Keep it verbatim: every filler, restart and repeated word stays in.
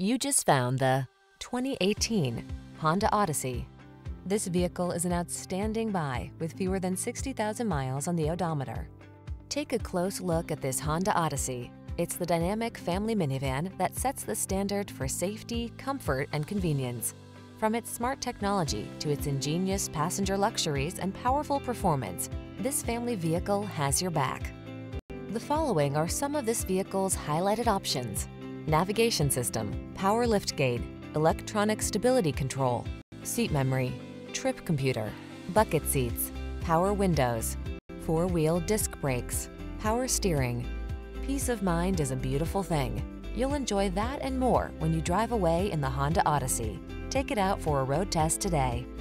You just found the twenty eighteen Honda Odyssey. This vehicle is an outstanding buy with fewer than sixty thousand miles on the odometer. Take a close look at this Honda Odyssey. It's the dynamic family minivan that sets the standard for safety, comfort, and convenience. From its smart technology to its ingenious passenger luxuries and powerful performance, this family vehicle has your back. The following are some of this vehicle's highlighted options: navigation system, power liftgate, electronic stability control, seat memory, trip computer, bucket seats, power windows, four-wheel disc brakes, power steering. Peace of mind is a beautiful thing. You'll enjoy that and more when you drive away in the Honda Odyssey. Take it out for a road test today.